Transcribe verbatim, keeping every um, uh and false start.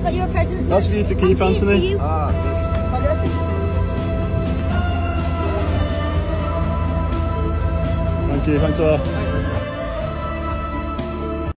Got your present. That's for you to keep, And here's for Anthony. you. Ah, Thank you, thanks a lot.